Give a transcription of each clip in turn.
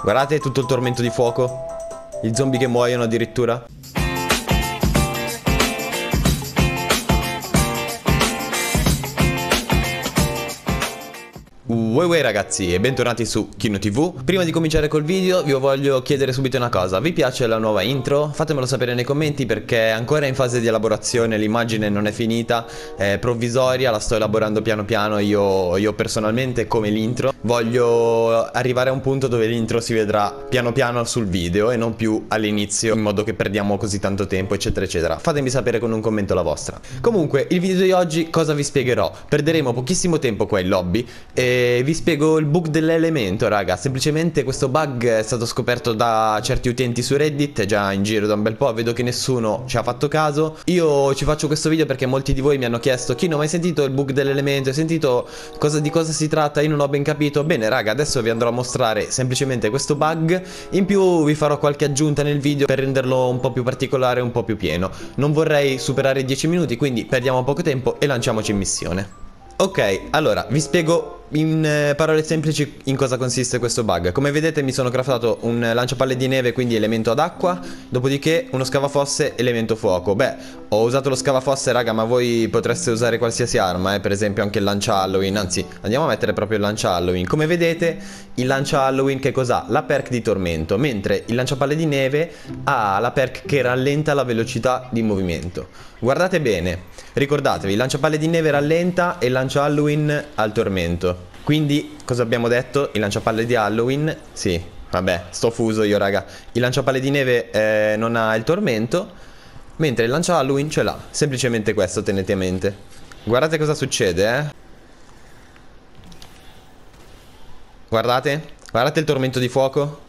Guardate tutto il tormento di fuoco. Gli zombie che muoiono addirittura. Uè ragazzi e bentornati su Kino TV. Prima di cominciare col video vi voglio chiedere subito una cosa: vi piace la nuova intro? Fatemelo sapere nei commenti perché è ancora in fase di elaborazione, l'immagine non è finita, è provvisoria, la sto elaborando piano piano io personalmente come l'intro. Voglio arrivare a un punto dove l'intro si vedrà piano piano sul video e non più all'inizio, in modo che perdiamo così tanto tempo eccetera eccetera. Fatemi sapere con un commento la vostra. Comunque il video di oggi cosa vi spiegherò? Perderemo pochissimo tempo qua in lobby e vi spiego il bug dell'elemento, raga. Semplicemente questo bug è stato scoperto da certi utenti su Reddit, è già in giro da un bel po', vedo che nessuno ci ha fatto caso. Io ci faccio questo video perché molti di voi mi hanno chiesto: Kino, ma hai sentito il bug dell'elemento? Hai sentito di cosa si tratta? Io non ho ben capito. Bene raga, adesso vi andrò a mostrare semplicemente questo bug. In più vi farò qualche aggiunta nel video per renderlo un po' più particolare, un po' più pieno. Non vorrei superare i 10 minuti, quindi perdiamo poco tempo e lanciamoci in missione. Ok, allora vi spiego in parole semplici in cosa consiste questo bug. Come vedete mi sono craftato un lanciapalle di neve, quindi elemento ad acqua, dopodiché uno scavafosse elemento fuoco. Beh, ho usato lo scavafosse raga, ma voi potreste usare qualsiasi arma, per esempio anche il lancia Halloween. Anzi, andiamo a mettere proprio il lancia Halloween. Come vedete il lancia Halloween che cos'ha? La perk di tormento, mentre il lanciapalle di neve ha la perk che rallenta la velocità di movimento. Guardate bene, ricordatevi, il lanciapalle di neve rallenta e il lancia Halloween ha il tormento. Quindi, cosa abbiamo detto? Il lanciapalle di Halloween, sì, vabbè, sto fuso io raga. Il lanciapalle di neve non ha il tormento, mentre il lancia Halloween ce l'ha. Semplicemente questo, tenete a mente. Guardate cosa succede, Guardate, guardate il tormento di fuoco.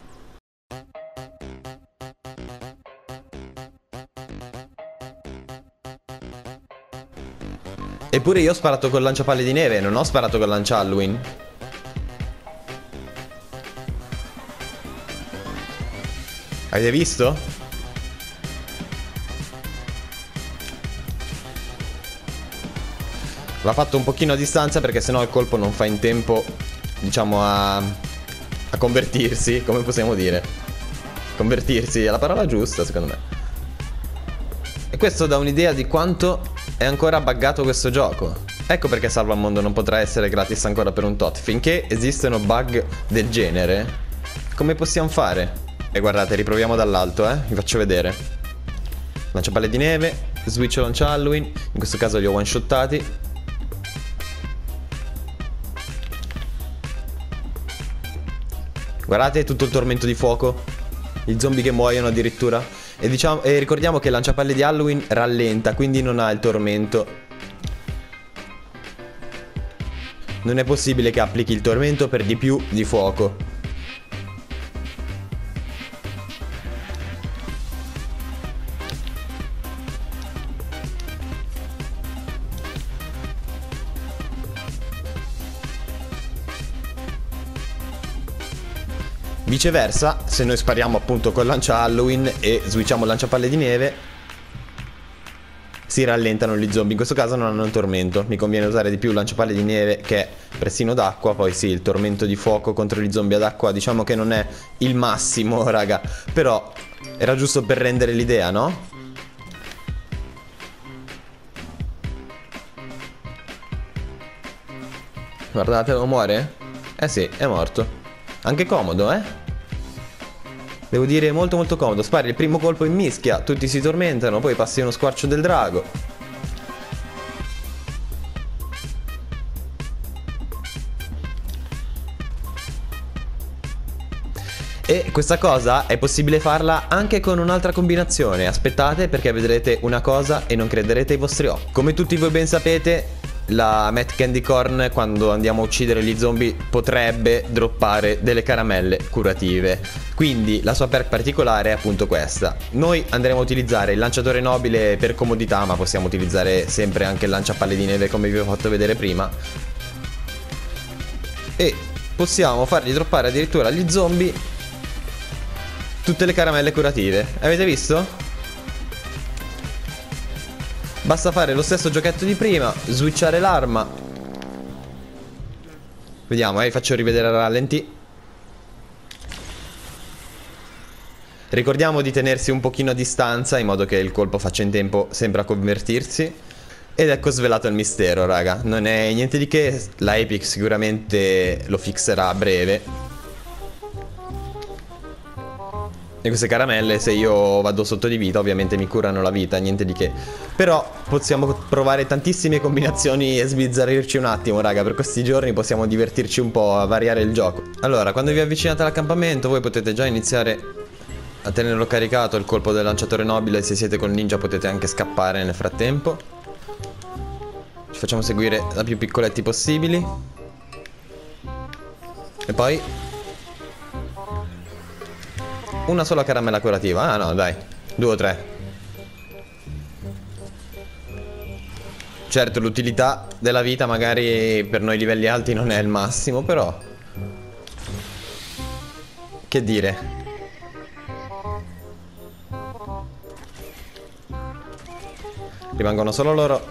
Eppure io ho sparato col lanciapalle di neve, non ho sparato col lancia Halloween. Avete visto? L'ha fatto un pochino a distanza perché sennò il colpo non fa in tempo, diciamo, a convertirsi, come possiamo dire. Convertirsi è la parola giusta secondo me. E questo dà un'idea di quanto è ancora buggato questo gioco. Ecco perché Salva al Mondo non potrà essere gratis ancora per un tot. Finché esistono bug del genere, come possiamo fare? E guardate, riproviamo dall'alto, vi faccio vedere. Lanciapalle di neve, switch lancia Halloween. In questo caso li ho one shottati. Guardate tutto il tormento di fuoco, gli zombie che muoiono addirittura. E ricordiamo che il lanciapalle di Halloween rallenta, quindi non ha il tormento. Non è possibile che applichi il tormento per di più di fuoco. Viceversa, se noi spariamo appunto col lancia Halloween e switchiamo il lanciapalle di neve, si rallentano gli zombie. In questo caso non hanno un tormento. Mi conviene usare di più il lanciapalle di neve che è prestino d'acqua. Poi sì, il tormento di fuoco contro gli zombie ad acqua diciamo che non è il massimo raga, però era giusto per rendere l'idea, no? Guardate, non muore? Eh sì, è morto. Anche comodo, Devo dire molto molto comodo. Spari il primo colpo in mischia, tutti si tormentano, poi passi uno squarcio del drago. E questa cosa è possibile farla anche con un'altra combinazione. Aspettate perché vedrete una cosa e non crederete ai vostri occhi. Come tutti voi ben sapete, la Matt Candy Corn, quando andiamo a uccidere gli zombie, potrebbe droppare delle caramelle curative. Quindi la sua perk particolare è appunto questa. Noi andremo a utilizzare il lanciatore nobile per comodità, ma possiamo utilizzare sempre anche il lanciapalle di neve come vi ho fatto vedere prima. E possiamo fargli droppare addirittura agli zombie tutte le caramelle curative. Avete visto? Basta fare lo stesso giochetto di prima, switchare l'arma. Vediamo, vi faccio rivedere a rallenti. Ricordiamo di tenersi un pochino a distanza in modo che il colpo faccia in tempo sempre a convertirsi. Ed ecco svelato il mistero, raga. Non è niente di che, la Epic sicuramente lo fixerà a breve. E queste caramelle, se io vado sotto di vita, ovviamente mi curano la vita, niente di che. Però possiamo provare tantissime combinazioni e sbizzarrirci un attimo, raga. Per questi giorni possiamo divertirci un po' a variare il gioco. Allora, quando vi avvicinate all'accampamento, voi potete già iniziare a tenerlo caricato il colpo del lanciatore nobile. Se siete col ninja potete anche scappare nel frattempo. Ci facciamo seguire da più piccoletti possibili. E poi una sola caramella curativa. Ah no, dai, 2 o 3. Certo, l'utilità della vita magari per noi livelli alti non è il massimo, però che dire. Rimangono solo loro.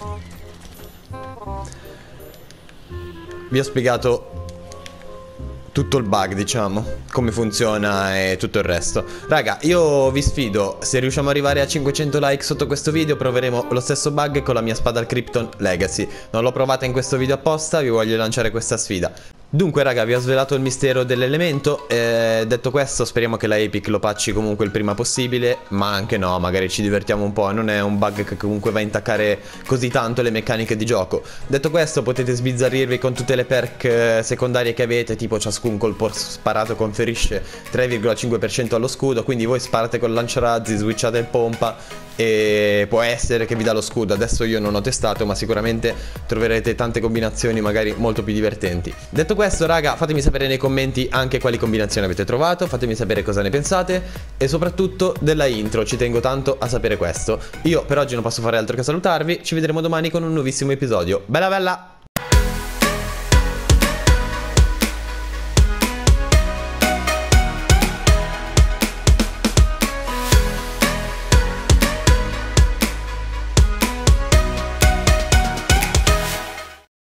Vi ho spiegato tutto il bug, diciamo, come funziona e tutto il resto. Raga, io vi sfido, se riusciamo ad arrivare a 500 like sotto questo video proveremo lo stesso bug con la mia spada al Krypton Legacy. Non l'ho provata in questo video apposta, vi voglio lanciare questa sfida. Dunque raga, vi ho svelato il mistero dell'elemento. Detto questo, speriamo che la Epic lo patchi comunque il prima possibile, ma anche no, magari ci divertiamo un po'. Non è un bug che comunque va a intaccare così tanto le meccaniche di gioco. Detto questo, potete sbizzarrirvi con tutte le perk secondarie che avete, tipo ciascun colpo sparato conferisce 3,5% allo scudo, quindi voi sparate col lanciarazzi, switchate il pompa e può essere che vi dà lo scudo. Adesso io non ho testato, ma sicuramente troverete tante combinazioni magari molto più divertenti. Detto questo raga, fatemi sapere nei commenti anche quali combinazioni avete trovato, fatemi sapere cosa ne pensate e soprattutto della intro, ci tengo tanto a sapere questo. Io per oggi non posso fare altro che salutarvi, ci vedremo domani con un nuovissimo episodio. Bella bella!